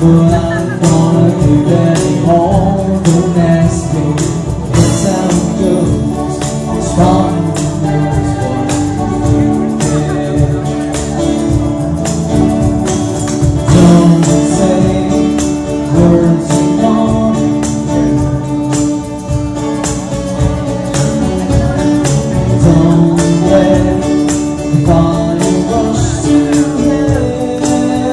But I'm gonna keep getting home. Don't ask me, that's how it goes. It's fine, knows what don't say words you want. Don't let the fire rush to head.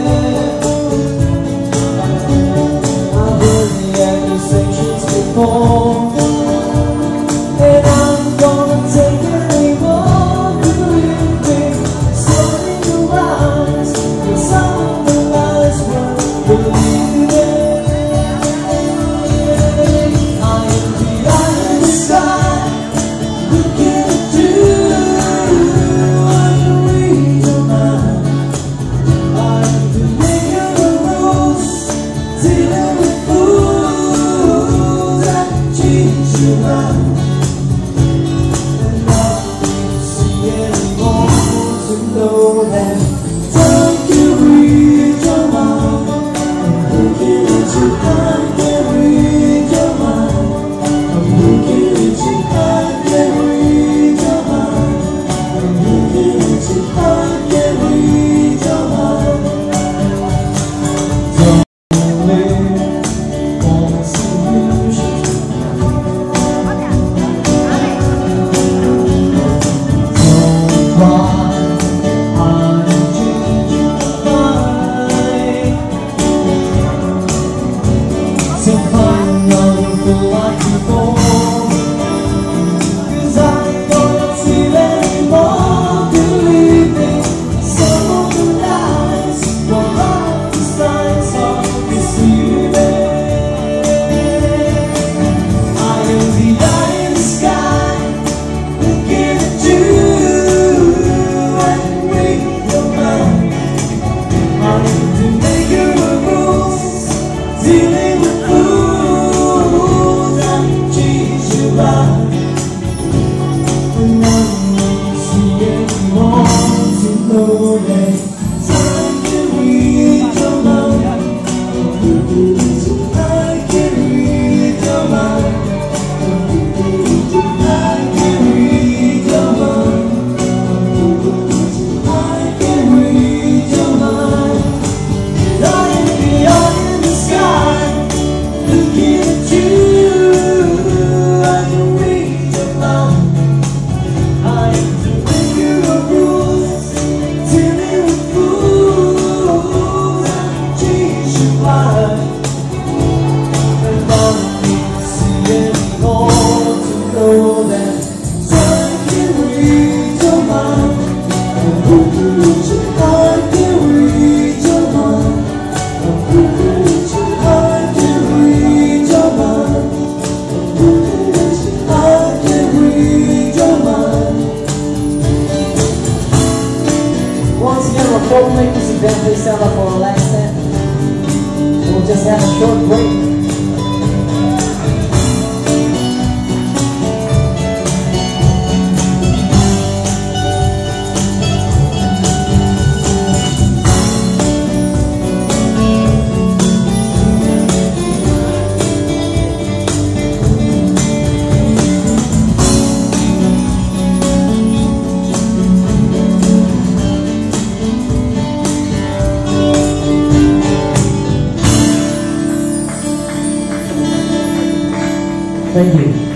I've heard the accusations before, and I'm gonna take any more. Believe me, starting to rise, and some of the lies were believing. I am the eye in the sky, looking at you. I can read your mind. I am the maker of rules, dealing with fools that change your mind. And I can't see anymore to know that time can read your mind. I'm looking at you, I can read your mind. I'm looking at you, I can read your mind. I'm looking at you, I can read your mind. Don't live on a solution. Don't cry, I'm changing my mind. So find another fool like before, 'cause I don't see anymore. Believe me, some of the lies were hard to signs are deceiving. I am the eye in the sky, looking at you. I can read your mind. I am the maker of rules, dealing with fools that change your life. And I don't see anymore to know that time can read your mind. I'm looking at you, I can read your mind. I'm looking at you, I can read your mind. I'm looking at you, I can read your mind. And I am the eye in the sky, looking at you. I can read your mind. I am the maker of rules, dealing with fools that change your life. And I don't see anymore to know that time can read your mind. I'm looking at you, I can read your mind. I'm looking at you, I can read your mind. I'm looking at you, I can read your mind. Once again, before we make this event, please stand up for our last set. We'll just have a short break. Thank you.